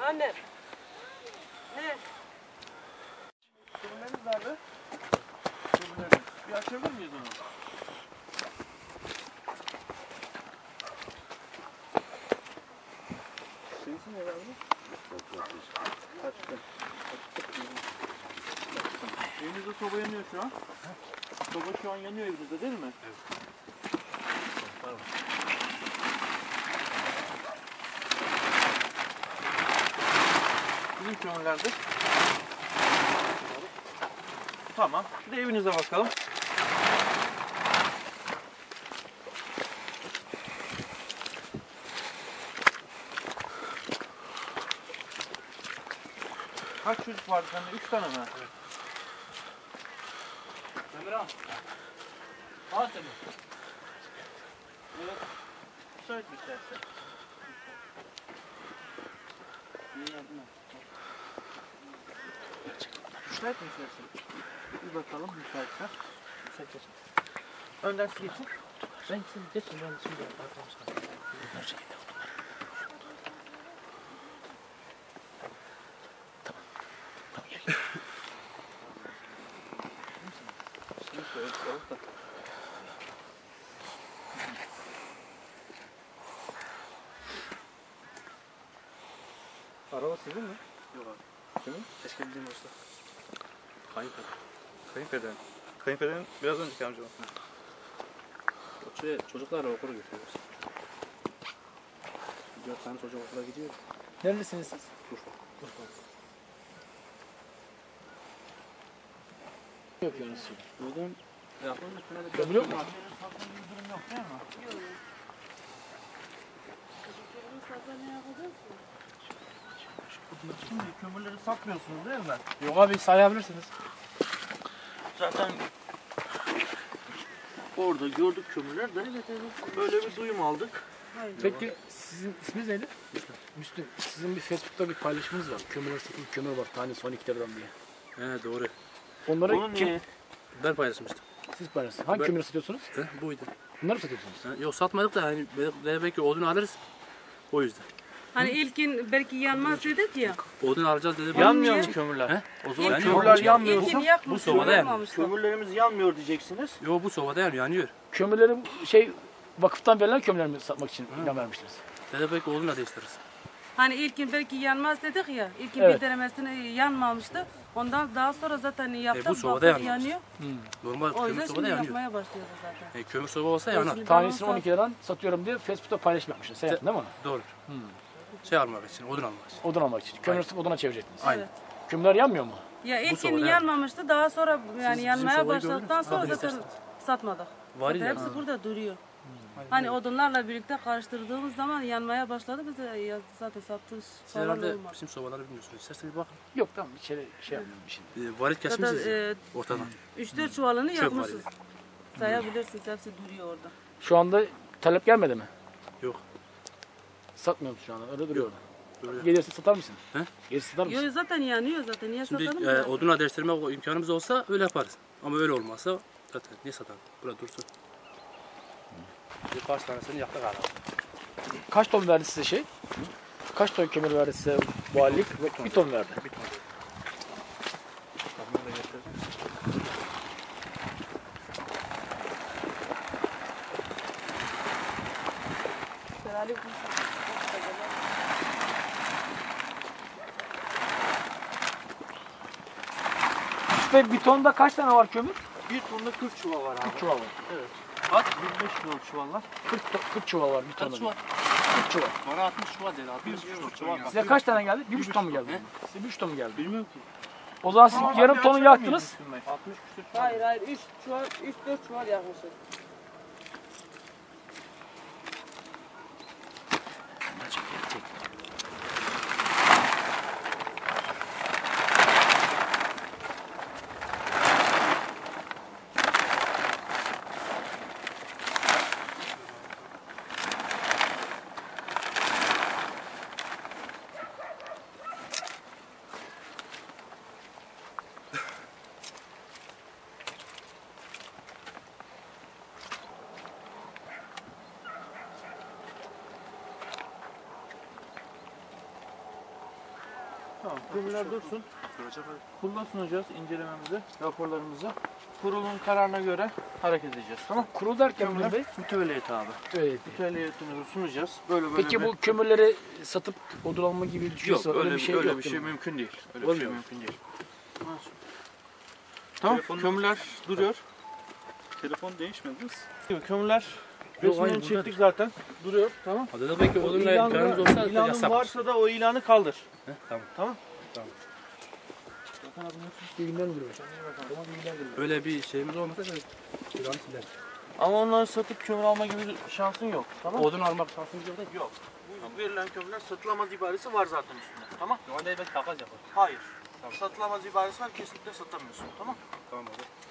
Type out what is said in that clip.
Anne. Ne? Kömürleriniz nerede? Kömürleriniz. Bir açabilir miyiz onu? Seninki ne abi? Kaçtı. Evinizde soba yanıyor şu an. Soba şu an yanıyor evinizde değil mi? Evet. Tamam. Bizim kömürlerde. Tamam. Bir de evinize bakalım. Kaç çocuk vardı sende? 3 tane mi? Evet. Emirhan. Al seni. Evet. Müsait mi istersen? Müsait mi istersen? Bir bakalım müsaitse. Müsait geçin. Önden siz geçin. Ben geçin. Ben şimdi arkamız kaldı. Araba sizin mi? Yok abi. Kimin? Keşke bizim olsa. Kayınpeder. Kayınpeder. Kayınpederin biraz önceki amca var. Çocuklarla okula götürüyoruz. 4 tane çocuk okula gidiyor. Neredesiniz siz? Urfa. Ne yapıyorsunuz siz? Bugün yapalım üstüne de Kömür yok mu? Satın bir durum yok değil mi? Yok. Çocuklarımın sabah ne yapacağız ki? Şimdi kömürleri satmıyorsunuz değil mi? Yok abi sayabilirsiniz. Zaten orada gördük kömürler de böyle bir duyum aldık. Hayır. Peki sizin isminiz neydi? Müslüm. Sizin bir Facebook'ta bir paylaşımınız var. Kömürler satılık kömür var tanesi 12 liradan diye. He doğru. Onları Bunu kim? niye? Ben paylaşmıştım. Siz paylaştınız. Hangi kömürü satıyorsunuz? He, buydu. Bunları mı satıyorsunuz? He, yok satmadık da hani belki odun alırız. O yüzden. Hani ilkin belki yanmaz dedik ya. Odun alacağız dedi. Yanmıyor niye? mu kömürler? He? O zaman Yani kömürler yok. yanmıyorsa İlkin yakmış. bu sobada yanıyor. yanmamıştı. kömürlerimiz yanmıyor diyeceksiniz. Yo bu sobada yanıyor. Kömürleri vakıftan verilen kömürler mi satmak için ilan vermiştiniz? Dede belki odunla değiştiririz. Hani ilkin belki yanmaz dedik ya. İlkin Evet. bir denemesine yanmamıştı. Ondan daha sonra zaten yaptık. bu sobada baktık yanmamış. yanıyor. Normal O kömür yüzden sobada şimdi yanıyor. yapmaya başlıyoruz zaten. Kömür soba olsa yanar. Şimdi Tanesini balon 12 liradan satıyorum diye Facebook'ta paylaşım yapmışsınız. Sen yaptın değil mi onu? Doğru. Şey almak için, odun almak için. Odun almak için. Kömür satıp oduna çevirecektiniz. Aynen. Evet. Kömürler yanmıyor mu? Ya ilkin sobada yanmamıştı. Daha sonra yani bizim yanmaya sobayı başladıktan gördünüz mü? sonra Adını zaten isterseniz. satmadık. Var Zaten ya. hepsi burada duruyor. Hani odunlarla birlikte karıştırdığımız zaman yanmaya başladı. Biz de zaten satış Siz falan herhalde olmadı. bizim sobaları bilmiyorsunuz. İsterseniz bir bakın. Yok tamam içeri yapmıyorum şimdi. Varit Zaten kesmişsiniz ortadan. 3-4 çuvalını Çöp var yakmışız. Sayabilirsiniz. Hepsi duruyor orada. Şu anda talep gelmedi mi? Yok. Satmıyor musun şu anda? Öyle duruyor orada. Duruyor. Gelirse satar mısın? He? Gelirse satar mısın? Yo zaten yanıyor zaten. Niye Şimdi satalım ki? odunla değiştirme imkanımız olsa öyle yaparız. Ama öyle olmazsa zaten niye satalım? Burada dursun. Birkaç tanesini yaktık hala. Kaç ton verdi size şey? Kaç ton kömür verdi size valilik? Bir ton verdi. Bir ton. İşte bir tonda kaç tane var kömür? Bir tonda 40 çuval var abi. 40 çuval var. Evet. Kaç? 25 kilo çuvallar. 40 çuval var bir tonda. Kaç çuval? 40 çuval. Bana 60 çuval dedi. 60 çuval var. Size kaç tane geldi? 1,5 ton mu geldi? Size 1,5 ton mu geldi? Bilmiyorum ki. O zaman siz yarım tonu yaktınız. 60 küsur çuval. Hayır 3 çuval 3-4 çuval yakmışız. Tamam, kömürler dursun. Kurula sunacağız incelememizi, raporlarımızı. Kurulun kararına göre hareket edeceğiz, tamam? Kurul derken Müdür Bey? Müteveliyet abi. Evet. Müteveliyetini sunacağız. Böyle Peki bu kömürleri satıp odun alma gibi bir düşünüyorsa yok, öyle bir şey yok. öyle bir değil şey mi? mümkün değil. Öyle bir şey Olmuyor. mümkün değil. Tamam, kömürler duruyor. Telefon değişmediniz. Kömürler hayır, resimlerini burada çektik zaten. Duruyor, tamam. Hadi da belki odunla imkanımız olsa İlanın yasak. varsa da o ilanı kaldır. Heh, tamam. Tamam. İyi günler Müdür Bey. Öyle bir şeyimiz olmasa da ilanı sileriz. Ama onları satıp kömür alma gibi şansın yok. Tamam. Odun almak şansımız yok değil mi? Yok. Bu verilen kömürler satılamaz ibaresi var zaten üstünde. Tamam. Normalde ben takas yaparım. Hayır. Satılamaz ibaresi var, kesinlikle satamıyorsun. Tamam. Tamam hadi.